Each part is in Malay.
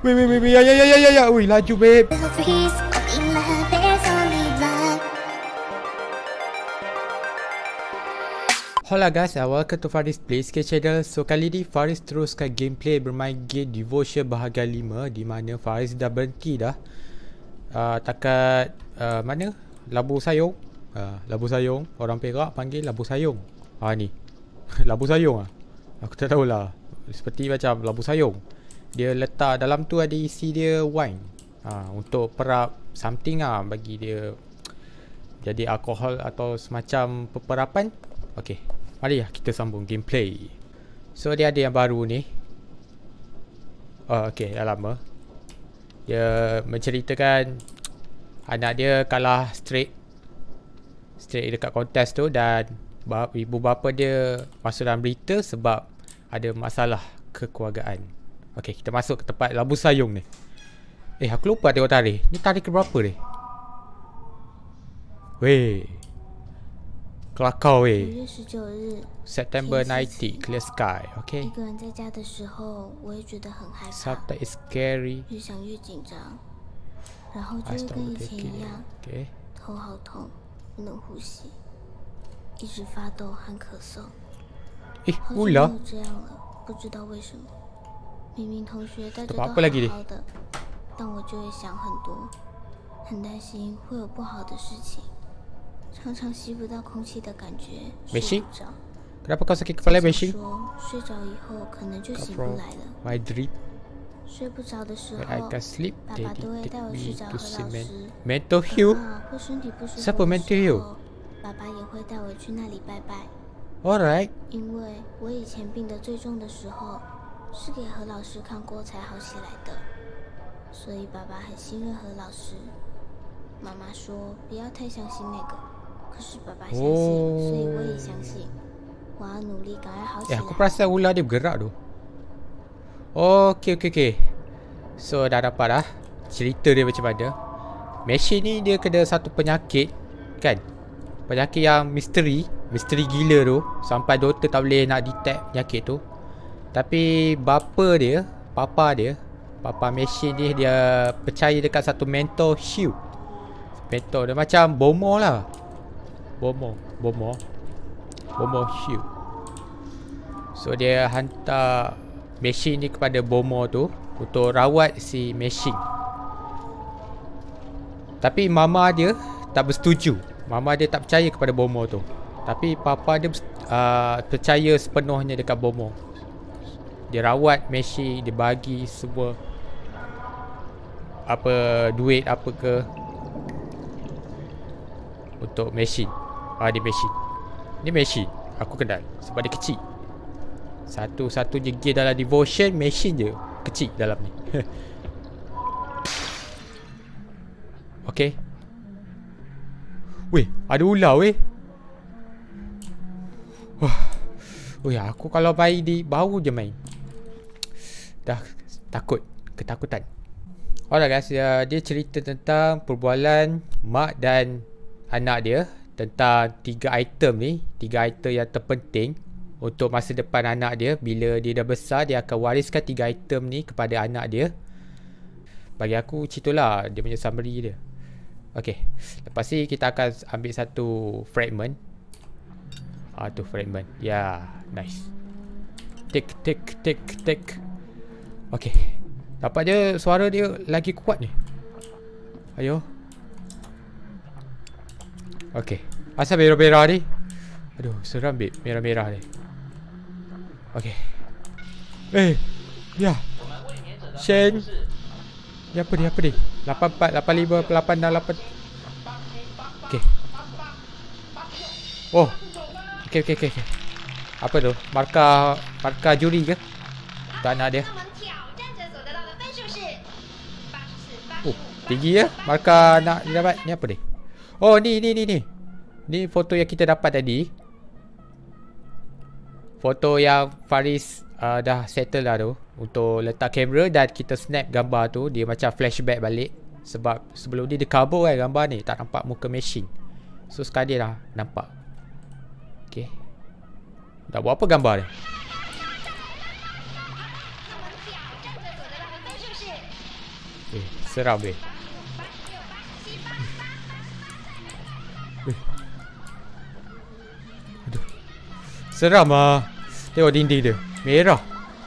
Weh, ya. Wih, laju, babe. Hola guys, welcome to Faris Plays channel. So kali ni Faris teruskan gameplay bermain game Devotion bahagian 5, di mana Faris dah berhenti dah takat mana? Labu Sayong. Labu Sayong, orang Perak panggil Labu Sayong. Ni. Labu Sayong aku tak tahulah. Seperti macam Labu Sayong. Dia letak dalam tu ada isi dia wine. Untuk perap something bagi dia jadi alkohol atau semacam peperapan. Okey, mari kita sambung gameplay. So dia ada yang baru ni. Okey, dah lama. Dia menceritakan anak dia kalah straight dekat kontes tu, dan ibu bapa dia masuk dalam berita sebab ada masalah kekeluargaan. Okey, kita masuk ke tempat Labu Sayong ni. Aku lupa tengok tarikh. Ni tarikh ke berapa ni? Weh, Kelakau weh. September 90, clear sky. Okay. Subtitle is scary. I start taking it. Okay. 头好痛，不能呼吸，一直发抖和咳嗽。好久没有这样了，不知道为什么。明明同学大家都好好的，但我就会想很多，很担心会有不好的事情。 常常吸不到空气的感觉，睡不着。 Kenapa kau sakit kepala, Meshing? 睡着以后可能就醒不来了。 My dream. 睡不着的时候， I can sleep. 爸爸都会带我去找何老师。 Mental heal. 或身体不舒服的时候， Siapa mental heal? 爸爸也会带我去那里拜拜。 Alright. 因为我以前病得最重的时候，是给何老师看过才好起来的，所以爸爸很信任何老师。妈妈说不要太相信那个。 可是爸爸相信，所以我也相信。我要努力赶快好起来。 Aku perasan ular dia bergerak tu. Okay. So dah dapat dah cerita dia macam mana. Meshing ni dia kena satu penyakit kan. Penyakit yang misteri gila tu, sampai doktor tak boleh nak detect penyakit tu. Tapi papa Meshing ni dia percaya dekat satu mental shield. Mental dia macam bomo lah. Bomo shield. So dia hantar Meshing ni kepada Bomo tu untuk rawat si Meshing. Tapi mama dia tak bersetuju. Mama dia tak percaya kepada Bomo tu. Tapi papa dia percaya sepenuhnya dekat Bomo. Dia rawat Meshing, dia bagi semua duit apa ke untuk Meshing. Dia Meshing. Ni Meshing aku kenal sebab dia kecil. Satu-satunya game dalam Devotion, Meshing je kecil dalam ni. Okay. Weh, ada ular weh. Weh, aku kalau main di baru je main dah ketakutan. Alright guys, dia cerita tentang perbualan mak dan anak dia tentang 3 item ni, 3 item yang terpenting untuk masa depan anak dia. Bila dia dah besar, dia akan wariskan 3 item ni kepada anak dia. Bagi aku macam itulah dia punya summary dia. Okay, lepas ni kita akan ambil satu fragment. Tu fragment. Nice. Take. Okay, dapat je suara dia lagi kuat ni. Ayo. Okay. Asal merah-merah ni? Aduh, seram babe. Merah-merah ni. Okay. Ya. Shen. Ni apa ni? 84, 85, 86, 8. Okay. Oh. Okay. Apa tu? Markah juri ke? Untuk anak dia. Tinggi ya markah anak dia dapat. Ni apa ni? Oh, ni. Ni foto yang kita dapat tadi. Foto yang Faris dah settle lah tu, untuk letak kamera dan kita snap gambar tu. Dia macam flashback balik. Sebab sebelum ni dia cover kan gambar ni, tak nampak muka Meshing. So sekarang dia dah nampak. Okay. Dah buat apa gambar ni? Seram weh. Aduh. Seram ah. Tengok dinding dia. Merah.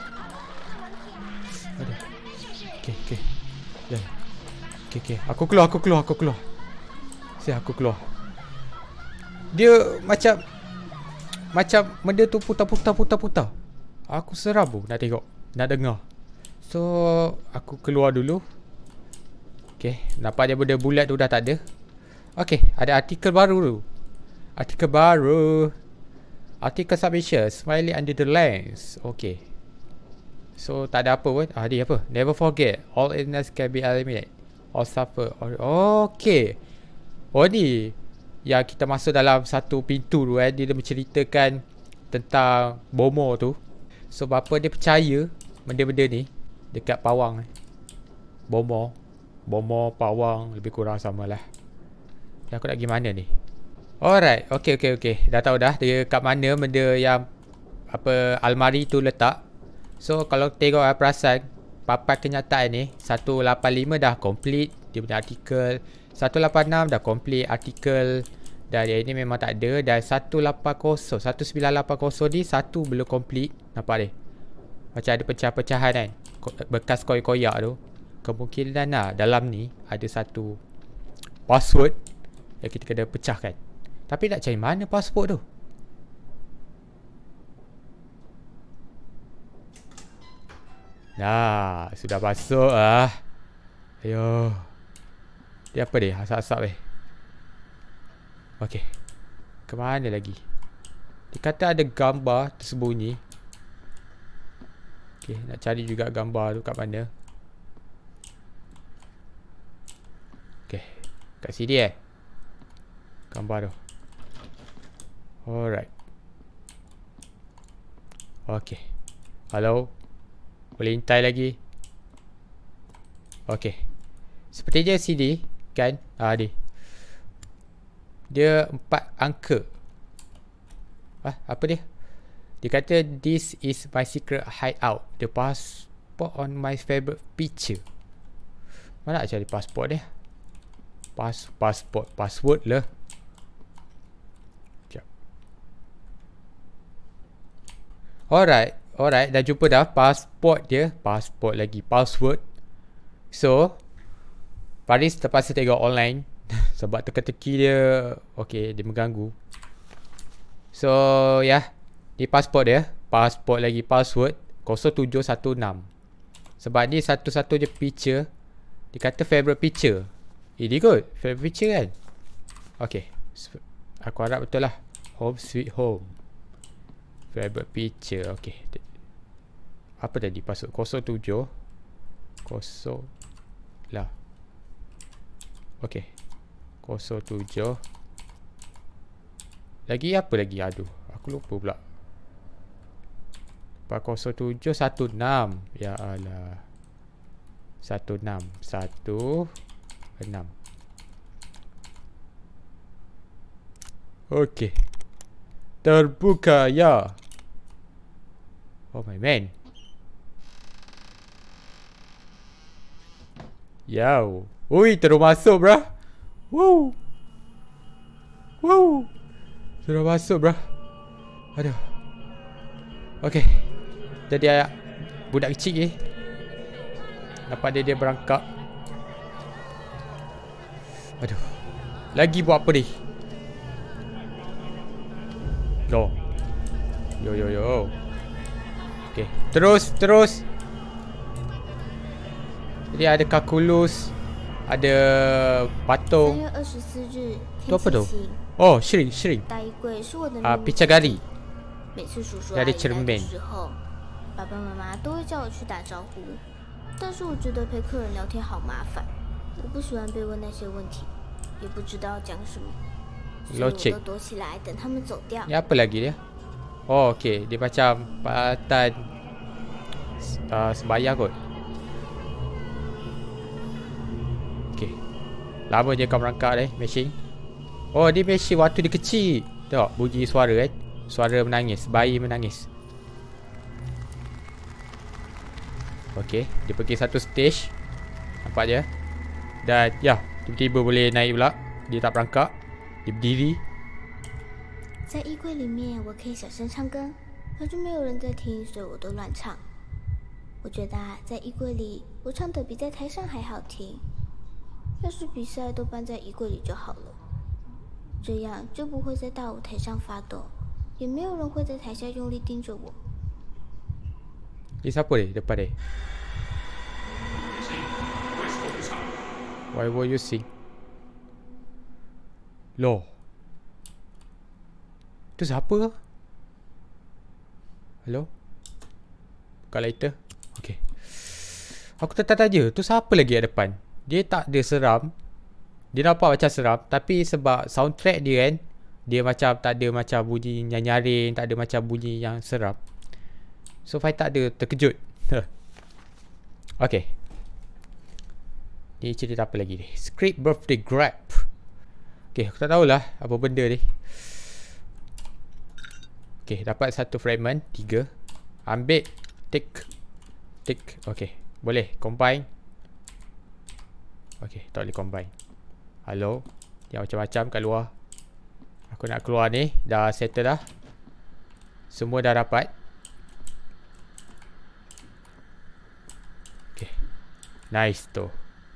Aduh. Okay. Ya. Okay. Aku keluar. Siap aku keluar. Dia macam benda tu putar. Aku seram pun nak tengok, nak dengar. So aku keluar dulu. Okay, nampaknya benda bulat tu dah tak ada. Okay, ada artikel baru. Article submission, Smiley under the lens. Okay. So tak ada apa pun. Dia apa? Never forget, all illness can be eliminated or suffer. Okay. Ni yang kita masuk dalam satu pintu tu dia menceritakan tentang Bomo tu. So bapa dia percaya benda-benda ni dekat pawang. Bomo, pawang, lebih kurang sama lah. Aku nak pergi mana ni? Alright, okay. Dah tahu dah dia kat mana benda yang almari tu letak. So kalau tengok perasan papan kenyataan ni 185 dah complete dia punya artikel. 186 dah complete artikel. Dan yang ini memang tak ada. Dan 1980 ni satu belum complete. Nampak dia? Macam ada pecah-pecahan kan, bekas koyak-koyak tu. Kemungkinan lah dalam ni ada satu password yang kita kena pecahkan. Tapi nak cari mana password tu? Nah, sudah masuk lah. Ayo. Dia apa dia? Asap-asap Okay. Kemana lagi? Dia kata ada gambar tersembunyi. Okay, nak cari juga gambar tu kat mana. Okay, kat sini gambar tu. Alright. Okay. Hello. Boleh hintai lagi. Okay. Sepertinya sini kan. Dia 4 angka. Apa dia? Dia kata this is my secret hideout. The passport on my favorite picture. Mana nak cari passport dia? Password lah. Sekejap. Alright. Dah jumpa dah passport dia. Passport lagi password. So Faris terpaksa tengok online. Sebab teka-teki dia dia mengganggu. So ni pasport dia. Pasport lagi password 0716. Sebab ni satu-satunya picture. Dia kata favorite picture. Ini good, favorite picture kan. Okay, aku harap betul lah. Home sweet home. Favorite picture. Okay. Apa tadi password? 07 lah. Okay, 07. Lagi apa lagi? Aduh, aku lupa pula. 0716. Ya Allah. 16 Okay. Terbuka ya. Oh my man. Yow. Ui, terus masuk bro. Wow. Terus masuk bro. Aduh. Okay. Jadi budak kecil ni. Nampak dia berangkak. Aduh. Lagi buat apa ni? Yo. Okay. Terus. Jadi ada kalkulus. Ada patung. Tu apa tu? Oh, shrink. Picagari. Dari cermin. 爸爸妈妈都会叫我去打招呼，但是我觉得陪客人聊天好麻烦，我不喜欢被问那些问题，也不知道讲什么，所以我都躲起来等他们走掉。 Ni apa lagi dia? Oh, okey, dia macam peralatan sembahyang kot. Okey. Lama je kau merangkak mesin. Oh, dia mesin waktu dia kecil. Tengok bunyi suara kan? Suara menangis, bayi menangis. Okey, dia pergi satu stage. Nampak je. Dan ya, tiba-tiba boleh naik pula. Dia tak perangkap. Dia berdiri. 在衣柜里面，我可以小声唱歌，可是没有人在听，所以我都乱唱。我觉得在衣柜里，我唱的比在台上还好听。要是比赛都办在衣柜里就好了，这样就不会在大舞台上发抖，也没有人会在台下用力盯着我。 Ini siapa ni depan ni? Why were you sing? Loh. Tu siapa? Hello? Buka lighter. Okay. Aku tanya, tu siapa lagi kat depan? Dia tak ada seram. Dia nampak macam seram. Tapi sebab soundtrack dia kan, dia macam tak ada macam bunyi yang nyaring, tak ada macam bunyi yang seram. So Fai tak ada terkejut. Okay. Ni cerita apa lagi ni? Script birthday grab. Okay, aku tak tahulah apa benda ni. Okay, dapat satu fragment 3. Ambil. Tick. Okay, boleh combine. Okay, tak boleh combine. Hello. Yang macam-macam kat luar. Aku nak keluar ni. Dah settle dah. Semua dah dapat. Okay, nice tu.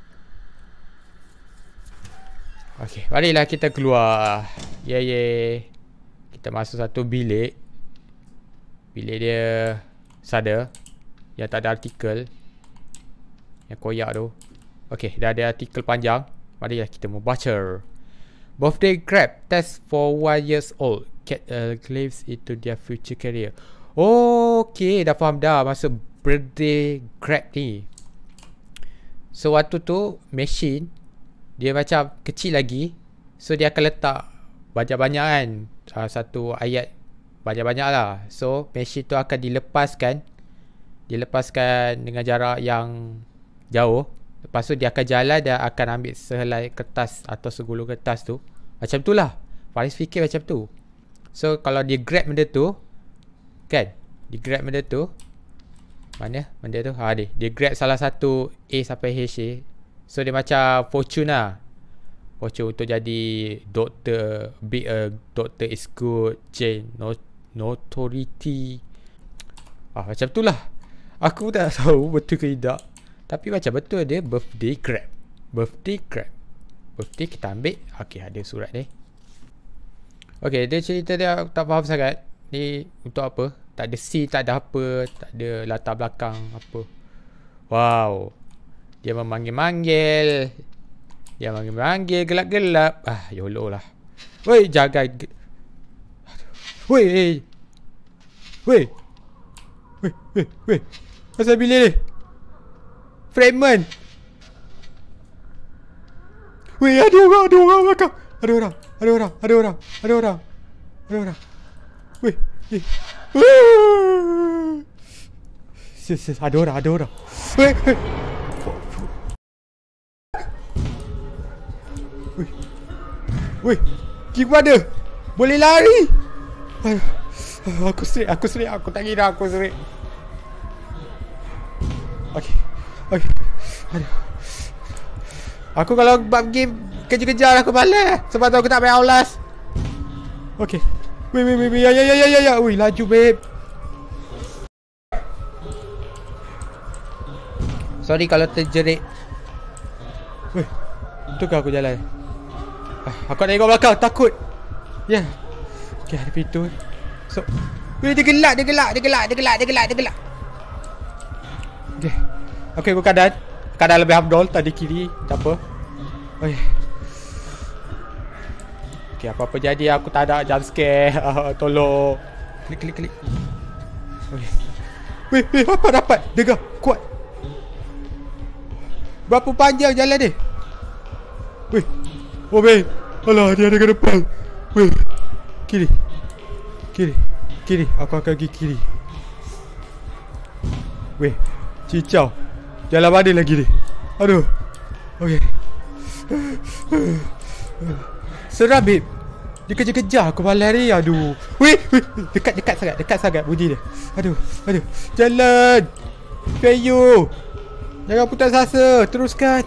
Okay, baliklah kita keluar. Yeay. Kita masuk satu bilik. Bilik dia sada, yang tak ada artikel, yang koyak tu. Okay, dah ada artikel panjang. Marilah kita membaca. Birthday grab test for 1 years old get a glimpse into their future career. Okay, dah faham dah masuk birthday grab ni. So waktu tu machine dia macam kecil lagi, so dia akan letak banyak-banyak kan, satu ayat banyak-banyak lah. So machine tu akan dilepaskan dengan jarak yang jauh. Lepas tu dia akan jalan dan akan ambil sehelai kertas atau segulung kertas tu. Macam tu lah Faris fikir macam tu. So kalau dia grab benda tu kan, dia grab benda tu, mana benda tu, dia grab salah satu A sampai H. So dia macam fortune lah. Fortune untuk jadi doktor. Be a doctor is good. Change notoriety. Macam tu lah. Aku tak tahu betul ke tidak, tapi macam betul dia birthday grab. Birthday kita ambil. Okay, ada surat ni. Okay, dia cerita dia aku tak faham sangat. Ni untuk apa? Tak ada scene, tak ada apa, tak ada latar belakang apa. Wow. Dia memanggil-manggil. Gelap-gelap. YOLO lah. Woi, jaga. Woi. Pasal bilik ni. Fragment. Woi, ada orang belakang. Ada orang. Woi. Ada orang. Woi. Pergi mana? Boleh lari. Aku serik. Aku tak kira aku serik. Okay. Aduh. Aku kalau bab game kejar-kejar aku malas. Sebab tu aku tak main Outlast. Okay. Wait. Ya. Ui, laju babe. Sorry kalau terjerit. Weh, betul ke aku jalan? Aku nak tengok belakang, takut. Ya. Yeah. Okay, ada pintu. So, weh, dia gelap. Okay, aku keadaan lebih afdol. Tadi kiri, tak apa. Okay, apa-apa jadi aku tak ada jump scare. Tolong. Klik. Okay. Weh, apa dapat? Dengar, kuat. Berapa panjang jalan ni? Weh. Oh, babe. Alah, dia ada ke depan. Weh. Kiri. Aku akan pergi kiri. Weh. Cicau. Jalan mana lagi ni? Aduh. Okay. Seram, babe. Dia kejar-kejar aku malam ni. Aduh. Weh. Dekat sangat bunyi dia. Aduh. Jalan. Feyu. Jangan putus asa. Teruskan.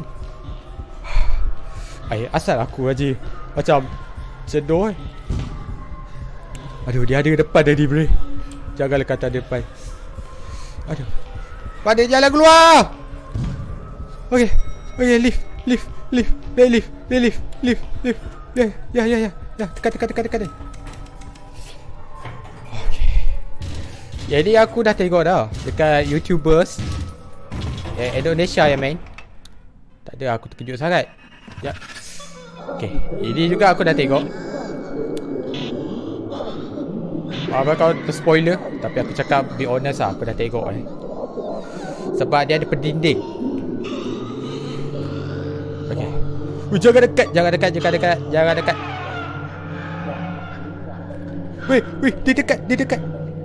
Asal aku aja macam cedoh. Aduh, dia ada depan tadi bre. Janganlah kata depan. Aduh. Pada jalan keluar. Okey. Okey, lift. Ya. Tekan. Okey. Jadi aku dah tengok dah dekat YouTubers Indonesia yang main. Tak ada, aku terkejut sangat. Ya. Okey, ini juga aku dah tengok. Apa kau spoiler, tapi aku cakap be honest lah, aku dah tengok sebab dia ada pendinding. Okey. Jangan dekat. Weh, dia dekat.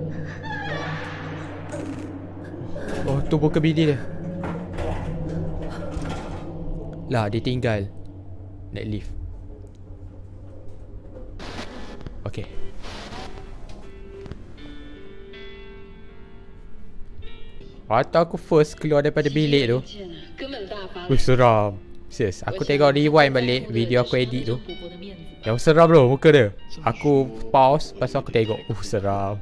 Oh, tu buka bini dia. Lah, dia tinggal naik lift. Okey. Waktu aku first keluar daripada bilik tu, seram. Serius, aku tengok rewind balik video aku edit tu. Yang seram bro muka dia. Aku pause, lepas tu aku tengok. Seram.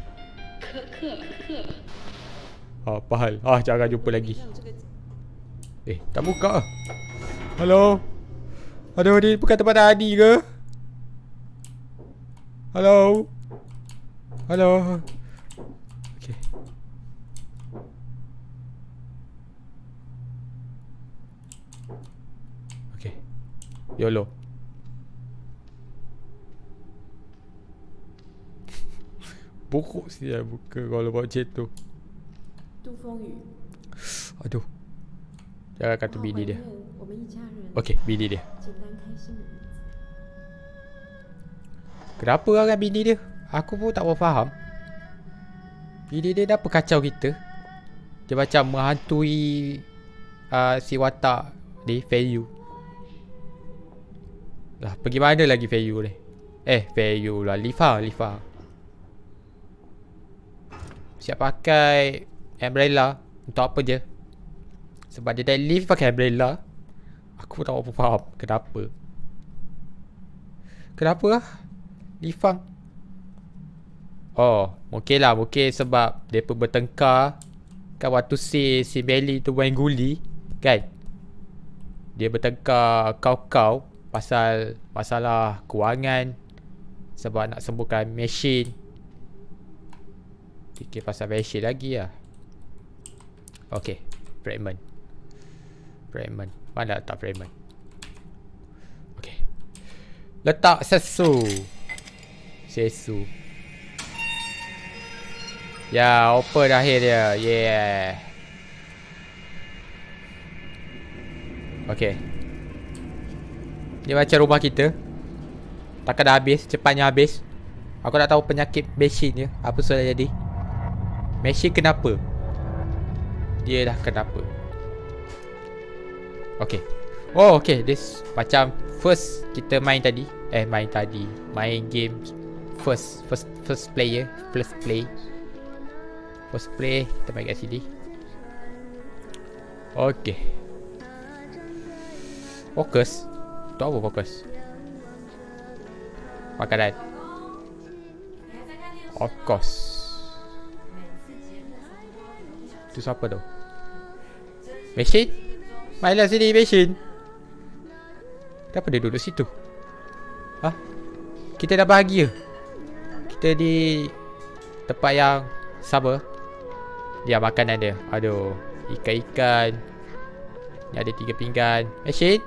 Apa hal? Jangan jumpa lagi. Tak buka. Hello. Aduh, ni bukan tempat tadi ke? Hello. Okay. Okay. YOLO. Buruk siap buka kalau buat macam tu. Aduh. Jangan kata bini dia. Okey, bini dia. Kenapa orang bini dia? Aku pun tak faham. Bini dia dah kacau kita. Dia macam menghantui si watak ni, Feiyu. Lah, pergi mana lagi Feiyu ni? Feiyu lah, Lifa. Siap pakai umbrella. Untuk apa je? Sebab dia dah lift pakai umbrella. Aku tak faham kenapa. Kenapa lah Lifang? Mungkin sebab mereka bertengkar kan waktu si Melly tu main guli kan. Dia bertengkar kau pasal masalah kewangan, sebab nak sembuhkan mesin. Fikir pasal mesin lagi lah. Okay, fragment. Mana letak fragment? Okay, letak sesu. Ya, open akhir dia. Yeah. Okay. Dia macam rumah kita. Takkan dah habis, cepatnya habis. Aku nak tahu penyakit mesin dia. Apa sudah jadi? Mesin kenapa? Dia dah kenapa? Okay. Okay. This macam first kita main tadi. Main game first play. Kita main kat sini. Okay. Fokus. Tu apa fokus? Makanan. Of course. Tu siapa tu? Mesin? Mainlah sini mesin. Kenapa dia duduk situ? Kita dah bahagia. Kita di tempat yang sama. Dia makanan dia. Aduh, ikan-ikan. Ni ada 3 pinggan. Mesin?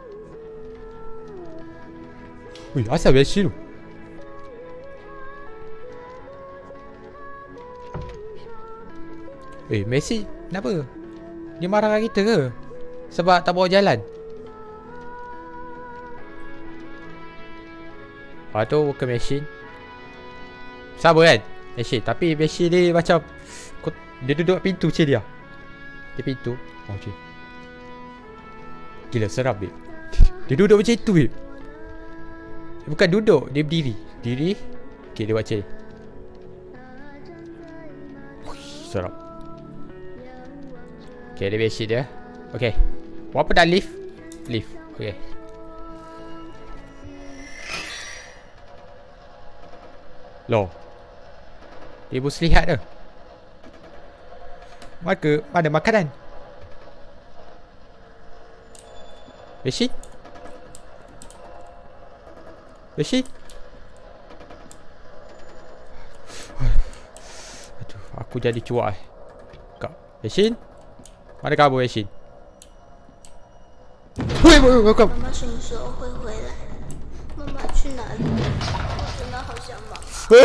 Wih, asal mesin tu? Mesin kenapa? Dia marah kita ke? Sebab tak bawa jalan? Tu bukan mesin. Sama kan? Mesin. Tapi mesin dia macam dia duduk pintu macam dia. Dia pintu. Okay. Gila seram babe. Dia duduk macam itu babe. Dia bukan duduk, dia berdiri. Okay, dia buat macam ni. Seram. Okay, dia mesin dia. Okay. Buat apa dah lift? Lift. Okay. Loh. Ibu selihat tu. Maka mana makanan? Beshi? Beshi? Aduh, aku jadi cuak Kak. Yashin? Mana kamu Yashin? Wei, 妈妈什么时候会回来？妈妈去哪里？我真的好想妈妈。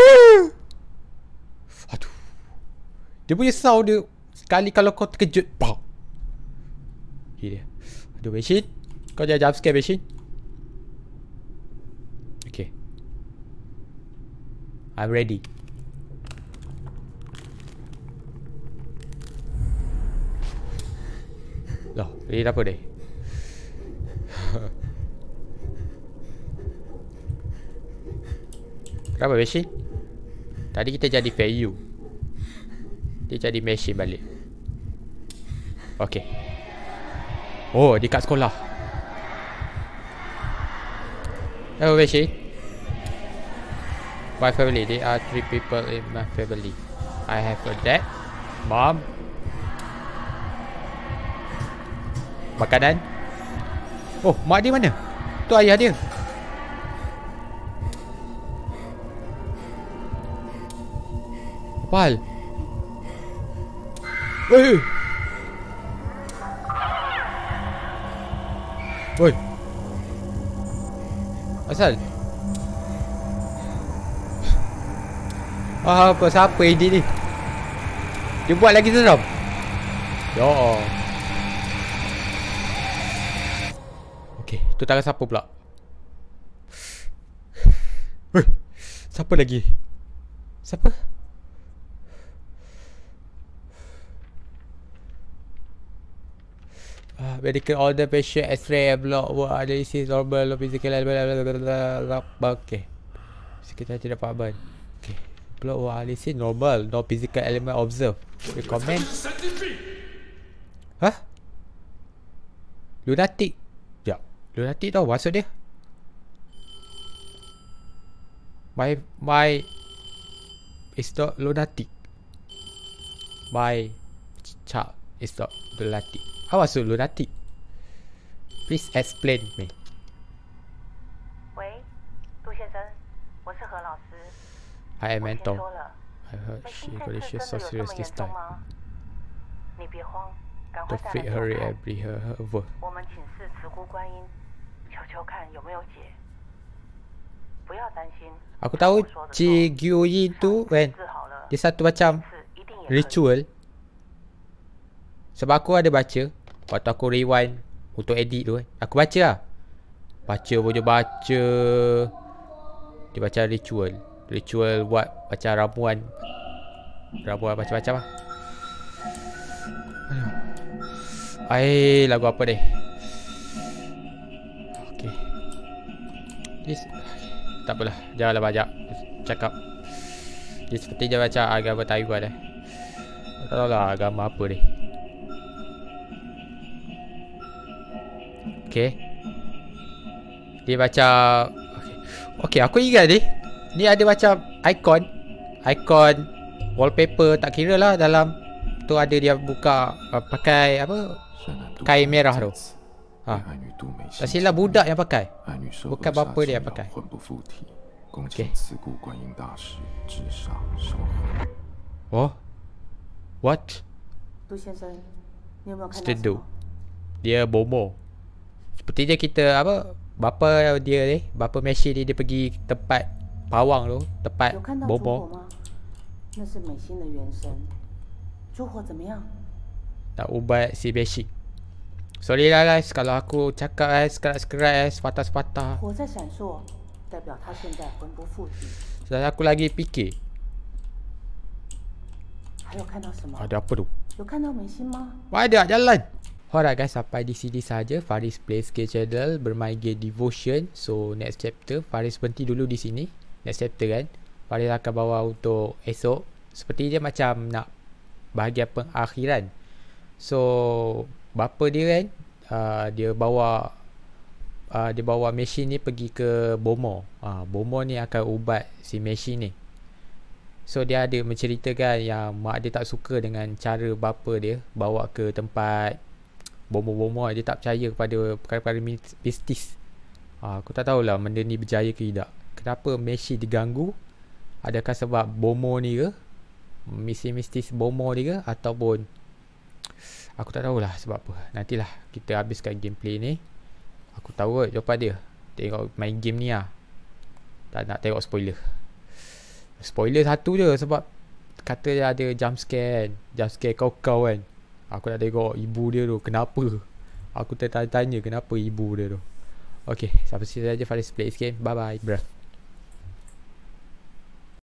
Aduh. Dia punya sound dia sekali kalau kau terkejut, pow. Dia. Aduh, Yashin. Kau jangan jump scare, Yashin. Okay. I'm ready. Loh, ini apa deh? Kenapa machine? Tadi kita jadi value. Dia jadi machine balik. Okay. Oh, dekat sekolah. Hello machine. My family, there are 3 people in my family. I have a dad, mom. Makanan. Oh, mak dia mana? Tu ayah dia. Apa hal? Woi. Woi. Asal? Apa siapa edit ni? Dia buat lagi seram. Ya Allah. Okey, tu tangan siapa pula? Weh, siapa lagi? Siapa? Medical order, patient X-ray, block, work analysis, normal, physical, okay. Kita tidak faham. Okay. Block, work analysis, normal, no physical element observed. Recommend. Hah? Lunatic. Ya, lunatic tau maksud dia. My is not lunatic. My child is not lunatic. Apa maksud lunatic? Please explain me. 喂，杜先生，我是何老师。 I am 我听 mental. 说了， I heard 那 she 心 got 这 issues 次 so 真的有 serious 这么 this 严重 time. 吗？你别慌，赶 The 快再来 fate 给我 hurry 看。 every her over. 我们请示慈姑观音，求求看有没有解。不要担心。 Aku tahu 我说的做 Ji Gyoyin tu kan, 治好了， dia satu macam 这次一定也可以。 ritual. Sebab aku ada baca waktu aku rewind untuk edit tu kan. Aku baca lah. Baca punya baca. Dia baca ritual. Ritual buat macam ramuan. Ramuan macam-macam lah. Aduh. Lagu apa ni? Okay. This, tak apalah. Janganlah banyak cakap. Dia sepertinya macam agama Taiwan eh. Tak tahu lah agama apa ni. Okay. Dia macam okay, aku ingat ni. Ni ada macam Icon wallpaper, tak kira lah dalam tu ada dia buka pakai apa, kain merah tu. Ha. Tak silap budak yang pakai, bukan bapa dia yang pakai. Okay. Oh, what? 杜先生，你有没有看到什 Setedu. 么？ Dia bomo. Sepertinya kita apa, bapa dia ni, bapa Messi ni dia pergi tempat pawang tu, tempat 有看到烛火 bomo. 吗？那是美心的原神。烛火怎么样？ Nak ubat si Messi. Sorry lah guys kalau aku cakap sekerat-sekerat sepatah-sepatah. 火在闪烁，代表他现在魂不附体。 Sebab aku lagi fikir 还有看到什么？ ada apa tu? 有看到美心吗？ Ada jalan. Alright guys, sampai di sini saja Faris Plays Game Channel bermain game Devotion. So next chapter Faris berhenti dulu di sini. Next chapter kan, Faris akan bawa untuk esok. Seperti dia macam nak bahagian pengakhiran. So bapa dia kan, dia bawa mesin ni pergi ke Bomo. Bomo ni akan ubat si mesin ni. So dia ada menceritakan yang mak dia tak suka dengan cara bapa dia bawa ke tempat Bomo. Dia tak percaya kepada perkara-perkara mistis. Aku tak tahulah benda ni berjaya ke tidak. Kenapa mesin diganggu? Adakah sebab Bomo ni ke? Misi mistis Bomo ni ke? Ataupun aku tak tahulah sebab apa. Nantilah kita habiskan gameplay ni. Aku tahu kot jawapan dia. Tengok main game ni lah. Tak nak tengok spoiler. Spoiler satu je sebab kata dia ada jump scare kau kan. Aku nak tengok ibu dia tu. Kenapa? Aku tertanya-tanya kenapa ibu dia tu. Okay, sampai sini saja Faris Play Game. Bye bye bruh.